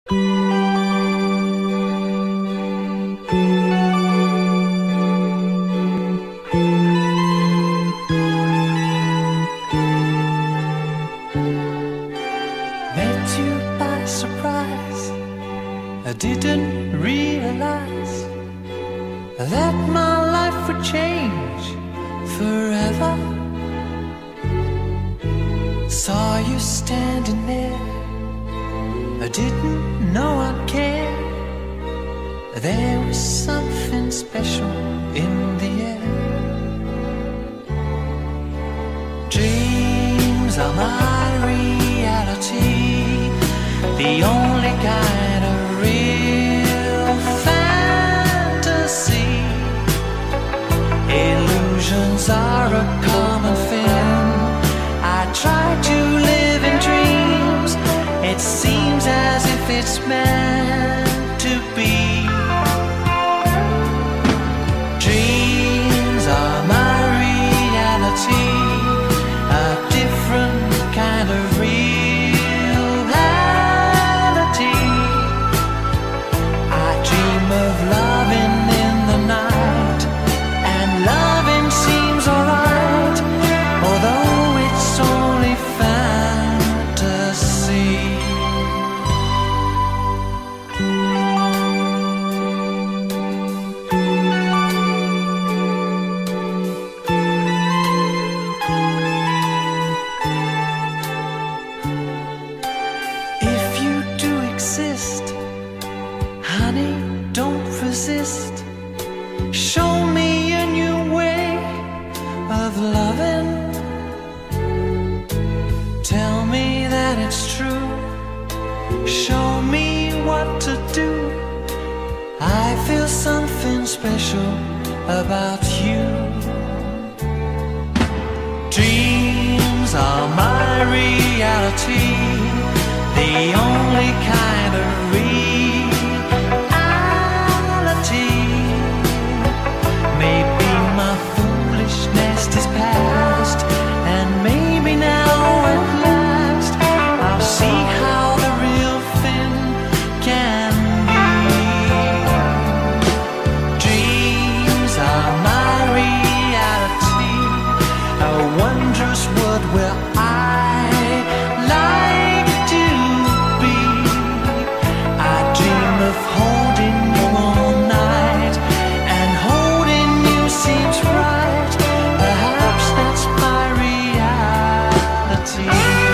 Met you by surprise. I didn't realize that my life would change forever. Saw you standing there, I didn't know I'd care. There was something special in the air. Dreams are my reality, the only kind of real fantasy. Illusions are a common thing. I try to live in dreams. It seems as if it's meant to be. Dreams are my reality, a different kind of reality. I dream of loving in the night, and loving seems alright, although it's only fantasy. If you do exist, honey, don't resist. Show me a new way of loving. Tell me that it's true. Show me what to do. I feel something special about you. Dreams are my reality, the only kind of reality. Maybe my foolishness is past, and maybe now at last I'll see how the real thing can be. Dreams are my reality, a wondrous world where I like to be. I dream of holding you all night, and holding you seems right. Perhaps that's my reality.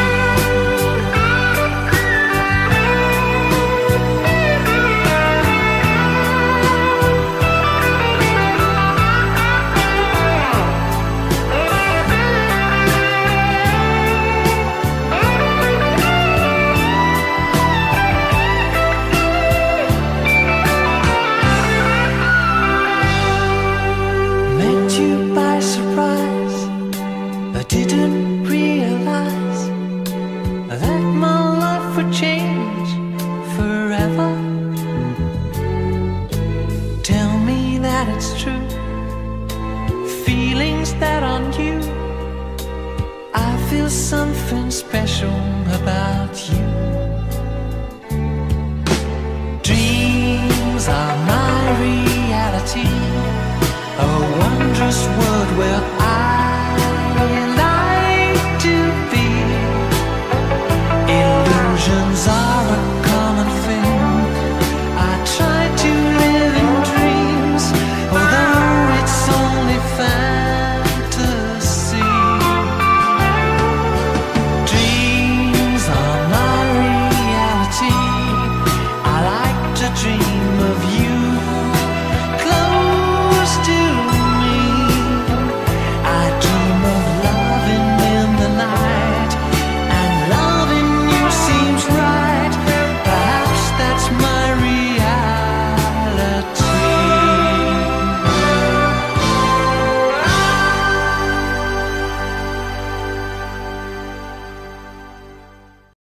Met you by surprise. I didn't realize that my life would change forever. Tell me that it's true. Feelings that aren't you. I feel something special about you. Dreams are my reality, a wondrous world where